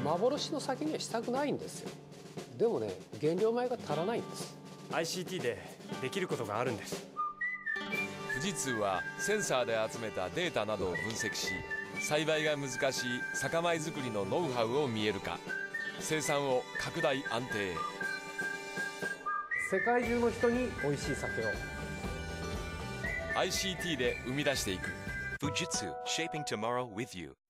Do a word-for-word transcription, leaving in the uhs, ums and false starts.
幻の酒にはしたくないんですよ。でもね、原料米が足らないんです。 アイシーティー でできることがあるんです。 富士通はセンサーで集めたデータなどを分析し、栽培が難しい酒米作りのノウハウを見える化、生産を拡大安定。 世界中の人に美味しい酒をアイシーティー で生み出していく。 Fujitsu, shaping tomorrow with you.